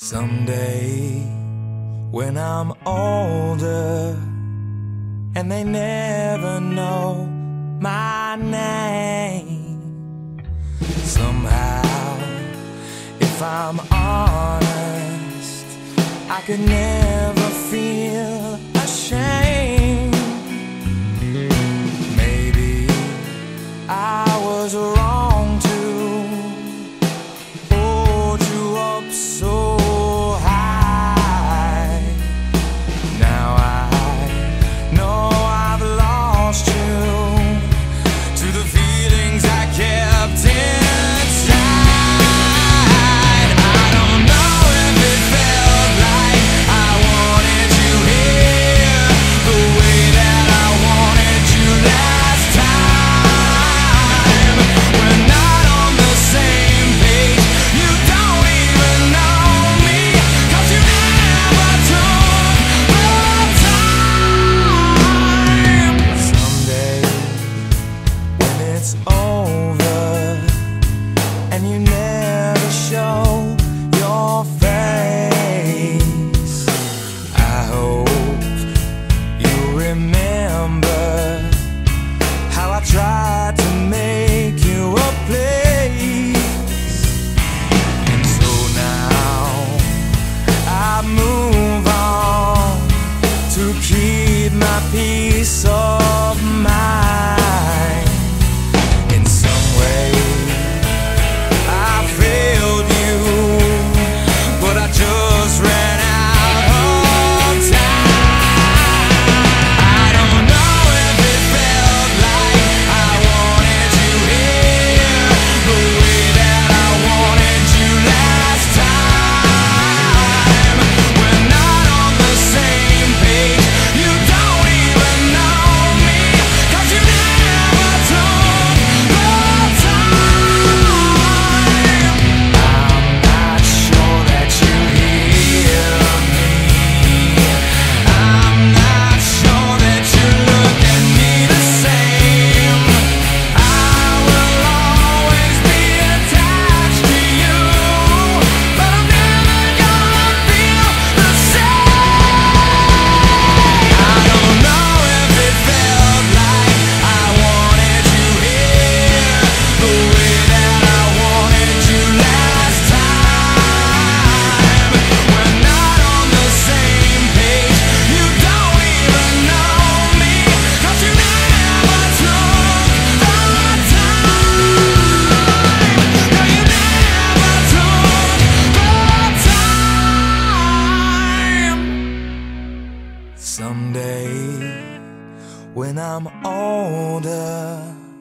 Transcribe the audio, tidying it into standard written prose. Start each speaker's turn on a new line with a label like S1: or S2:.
S1: Someday, when I'm older and they never know my name, somehow, if I'm honest, I could never feel ashamed. Maybe I was wrong to hold you up so high. Now I know I've lost you to the feelings I kept inside. I don't know if it felt like I wanted you here the way that I wanted you last time. We're not on the same page. You don't even know me, 'cause you never took the time. Someday, when it's over and you never show your face, I hope you remember how I tried to make you a place. And so now I move on to keep my peace of mind. In some way I failed you, but I just ran out of time. I don't know if it felt like I wanted you here the way that I wanted you last time. We're not on the same page. You don't even know me, 'cause you never took the time. I'm not sure that you hear me. I'm not sure that you look at me the same. I will always be attached to you, but I'm never gonna feel the same. I don't know if it felt like I wanted you here the way that I wanted you last time. We're not on the same page. You don't even know me, 'cause you never took the time. No, you never took the time. Someday, when I'm older